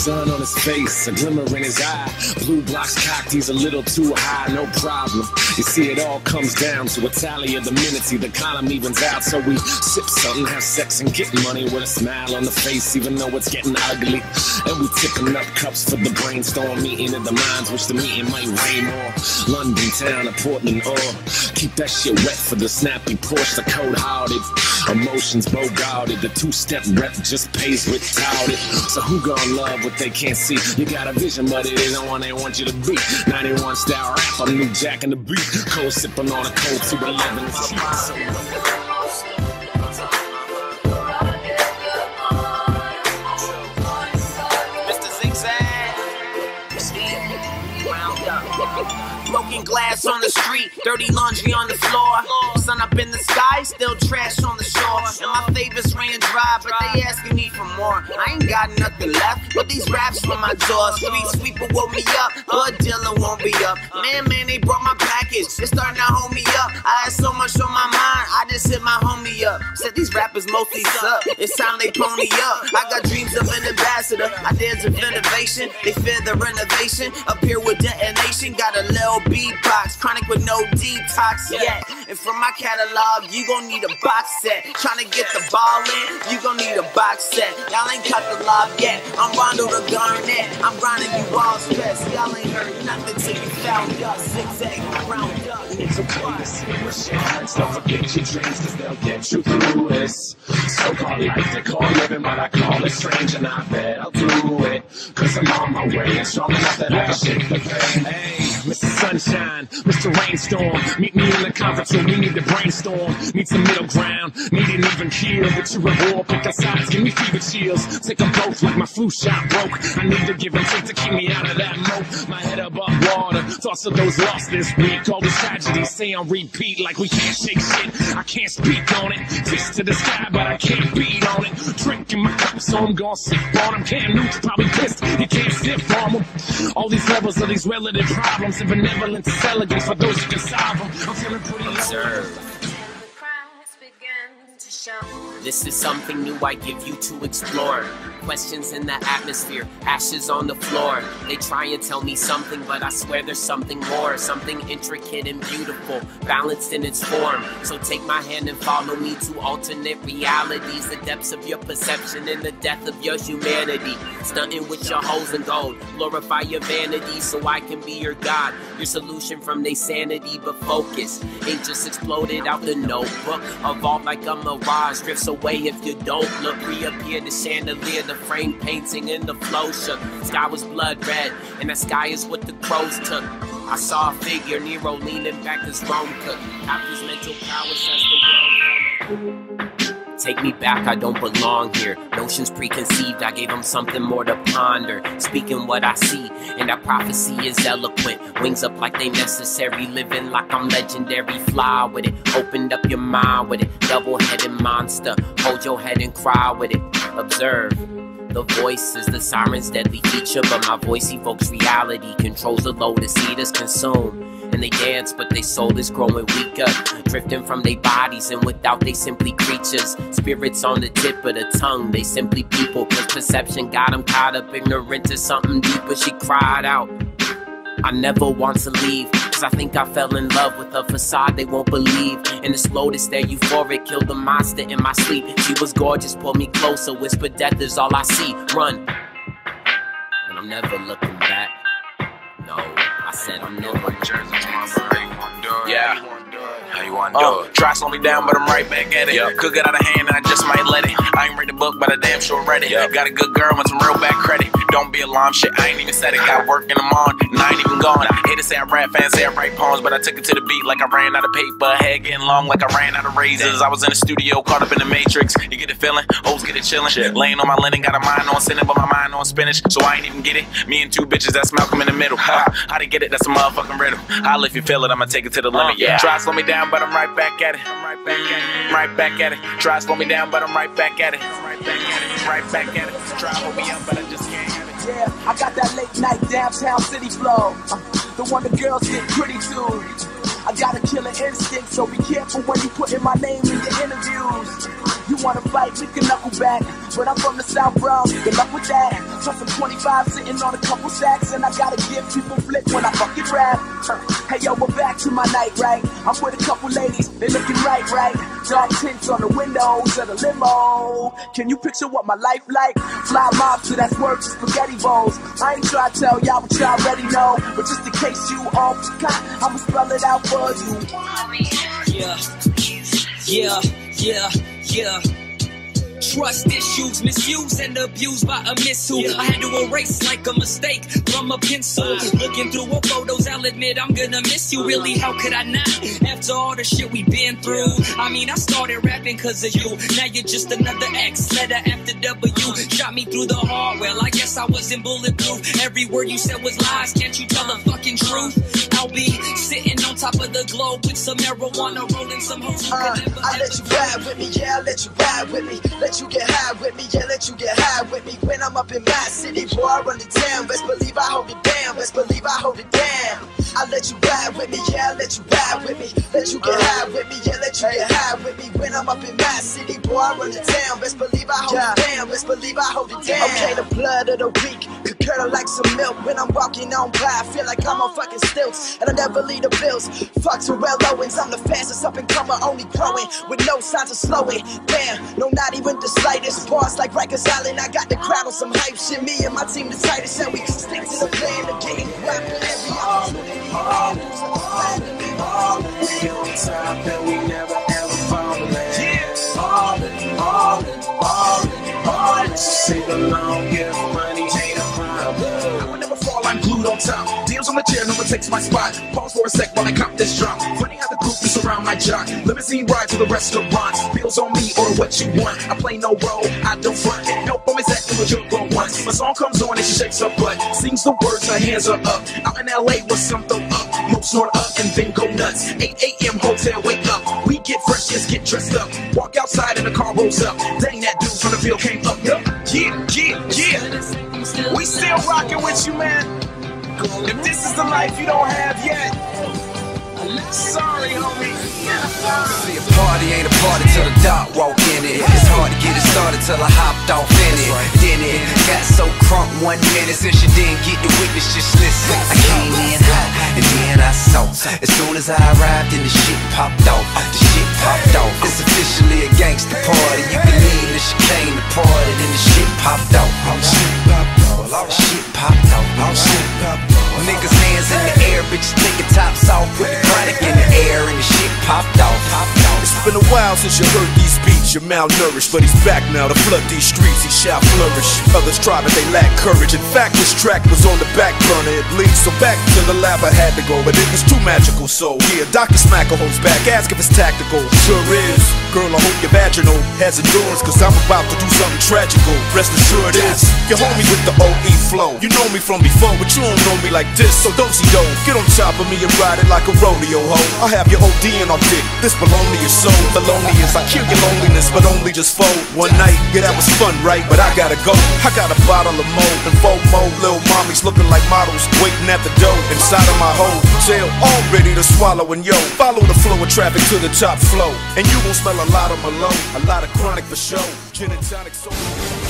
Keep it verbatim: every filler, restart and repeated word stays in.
sun on his face, a glimmer in his eye. Blue blocks cocked, he's a little too high, no problem. You see, it all comes down to a tally of the minutes, the column evens out. So we sip something, have sex, and get money with a smile on the face, even though it's getting ugly. And we tipping up cups for the brainstorm meeting of the minds, which the meeting might rain more. London town or Portland, or keep that shit wet for the snappy Porsche, the cold-hearted. Emotions bogarted, the two-step rep just pays with touted. So who gon' love what they can't see? You got a vision, but it ain't the one they want you to be. ninety-one style rap, I'm New Jack in the beat. Cold sipping on a cold two eleven. It's cheap. So broken glass on the street, dirty laundry on the floor. Sun up in the sky, still trash on the shore. And my favorites ran dry, but they asking me for more. I ain't got nothing left, but these raps from my door. Street sweeper woke me up, but dealer won't be up. Man, man, they brought my package, they starting to hold me up. I had so much on my mind, I just hit my homie up. Said these rappers mostly suck, it's time they pony up. I got dreams of an ambassador, ideas of innovation. They fear the renovation, up here with detonation. Got a little beatbox, chronic with no detox yet. And from my catalog, you gon' need a box set. Tryna get the ball in, you gon' need a box set. Y'all ain't cut the lob yet, I'm Rondo the Garnett. I'm grinding you all stress, y'all ain't heard nothing till you found us. Zigzag round up. it's okay to see with shines. Don't forget your dreams, cause they'll get you through this. So-called life, they call living, but I call it strange. And I bet I'll do it, cause I'm on my way. And strong enough that I can shake the pain. Hey, Mister Sunshine, Mister Rainstorm, meet me in the conference room, we need to brainstorm. Need some middle ground, need an even keel. But you at war, pick a sides, give me fever chills. Take them both like my flu shot broke. I need to give and take to keep me out of that moat. My head above water, thoughts of those lost this week. All these tragedies stay on repeat like we can't shake shit. I can't speak on it, fist to the sky, but I can't beat on it. Drinking my cup, so I'm gonna sip on them. Cam Newton's probably pissed, you can't sip from them. All these levels of these relative problems, and benevolence is elegance for those who can solve them. I'm feeling pretty observed. This is something new I give you to explore. Questions in the atmosphere, ashes on the floor. They try and tell me something, but I swear there's something more. Something intricate and beautiful, balanced in its form. So take my hand and follow me to alternate realities. The depths of your perception and the death of your humanity. Stunting with your hoes and gold, glorify your vanity so I can be your God. Your solution from their sanity, but focus ain't just exploded out the notebook. Evolve like a mirage, drifts away if you don't look. Reappear the chandelier, the frame painting, and the flow shook. Sky was blood red, and the sky is what the crows took. I saw a figure, Nero leaning back as Rome cooked. Half his mental power says the world. Take me back, I don't belong here. Notions preconceived, I gave them something more to ponder. Speaking what I see, and that prophecy is eloquent. Wings up like they necessary, living like I'm legendary. Fly with it, opened up your mind with it. Double-headed monster, hold your head and cry with it. Observe. The voice is the siren's deadly feature, but my voice evokes reality, controls the lotus eaters consume. And they dance, but their soul is growing weaker, drifting from their bodies, and without they simply creatures. Spirits on the tip of the tongue, they simply people, cause perception got them caught up, ignorant to something deeper. She cried out, I never want to leave, cause I think I fell in love with a facade they won't believe. And this lotus there euphoric killed the monster in my sleep. She was gorgeous, pulled me closer, whispered death is all I see. Run, and I'm never looking back. No, I said I'm never looking back. Yeah. How you want to uh, do it? Try to slow me down, but I'm right back at it. Yep. Could get out of hand and I just might let it. I ain't read the book, but I damn sure read it. Yep. Got a good girl with some real bad credit. Don't be alarmed, shit, I ain't even said it. Got work in the morning, and I ain't even gone. Hate to say I rap, fans say I write poems, but I took it to the beat like I ran out of paper. Head getting long like I ran out of razors. I was in the studio, caught up in the matrix. You get the feeling, hoes get it chillin'. Shit. Laying on my linen, got a mind on sinning, but my mind on spinach. So I ain't even get it. Me and two bitches, that's Malcolm in the middle. Ha, how to get it, that's a motherfucking riddle. I'll if you feel it, I'ma take it to the limit. Yeah. Try to slow me down, but I'm right back at it. I'm right back at it. Right back at it. Try to slow me down, but I'm right back at it. Right back at it. Right back at it. Try to hold me up, but I just can't have it. Yeah, I got that late night downtown city flow. Uh, the one the girls get pretty to. I got a killer instinct, so be careful when you put in my name in your interviews. You wanna fight, we can knuckle back, but I'm from the South Bronx, good luck with that. Plus I'm twenty-five sitting on a couple sacks, and I gotta give people flip when I fucking rap. Hey yo, we're back to my night, right? I'm with a couple ladies, they looking right, right? Dark tints on the windows of the limo. Can you picture what my life like? Fly mobster, that's work to spaghetti bowls. I ain't try to tell y'all what y'all already know, but just in case you all forgot, I'ma spell it out for you. Yeah, yeah, yeah, yeah. Trust issues, misused and abused by a missile. I had to erase like a mistake from a pencil. Looking through her photos, I'll admit I'm gonna miss you. Really, how could I not? After all the shit we've been through. I mean, I started rapping cause of you. Now you're just another X, letter after W. Shot me through the heart, well, I guess I wasn't bulletproof. Every word you said was lies, can't you tell the fucking truth? I'll be sitting on top of the globe with some marijuana, rolling some hoes who Uh, could never, I let you ride with me, yeah, I let you ride with me. Let you get high with me, yeah, let you get high with me. When I'm up in my city, boy, I run it down. Best believe I hold it down, best believe I hold it down. I let you ride with me, yeah, I let you ride with me. Let you get high with me, yeah, let you get high with me. When I'm up in my city, boy, I run it down. Best believe I hold it down, best believe I hold it down. Okay, the blood of the weak could curdle like some milk. When I'm walking on by, I feel like I'm on fucking stilts, and I never leave the bills. Fuck Terrell Owens, I'm the fastest up and comer, only growing with no signs of slowing. Damn, no, not even the slightest. Bars like Rikers Island, I got the crowd on some hype shit. Me and my team the tightest, and we stick to the plan of getting whacked every opportunity. We on top and we never ever falling. Yeah, ballin', ballin', ballin', ballin'. Sing along, give money, ain't a problem. I would never fall, I'm glued on top. Deals on the chair, no one takes my spot. Pause for a sec while I cop this drop. Funny how the group is around my jock. Limousine ride to the restaurant. Bills on me or what you want. I play no role, I don't front. Help them exactly what you're going once. My song comes on and she shakes her butt. Sings the words, her hands are up. Out in L A with some throw up. Mo snort up and then go nuts. eight A M hotel, wake up. We get fresh, just get dressed up. Walk outside and the car rolls up. Dang, that dude from the field came up. Yeah, yeah, yeah. We still rocking with you, man. If this is the life you don't have yet, sorry, homie. See, a party ain't a party till the dark walk in it. It's hard to get it started till I hopped off in it. Then it got so crunk one minute since you didn't get the witness, just listen. I came in hot and then I saw. As soon as I arrived and the shit popped off, the shit popped off. It's officially a gangster party. You can leave the chicane the party, then the shit popped off. Shit popped off. Shit popped off. Shit popped off. Niggas hands in the air, bitches taking tops off, put the chronic in the air and the shit popped off. It's been a while since you heard these beats, you're malnourished, but he's back now to flood these streets, he shall flourish. Others try but they lack courage. In fact, this track was on the back burner, it bleeds, so back to the lab I had to go, but it was too magical, so yeah, Doctor Smacker holds back, ask if it's tactical. Sure is, girl, I hope your vaginal has endurance, cause I'm about to do something tragical. Rest assured is, you homie with the O E flow. You know me from before, but you don't know me like this, so don't see do. Get on top of me and ride it like a rodeo hoe. I'll have your O D in our dick, this baloney is so felonious. I kill your loneliness, but only just fold one night. Yeah, that was fun, right? But I gotta go. I got a bottle of mo and four more little mommies looking like models, waiting at the door inside of my hotel, all ready to swallow. And yo, follow the flow of traffic to the top flow, and you gon' smell a lot of Malone, a lot of chronic for show. Gin and tonic, so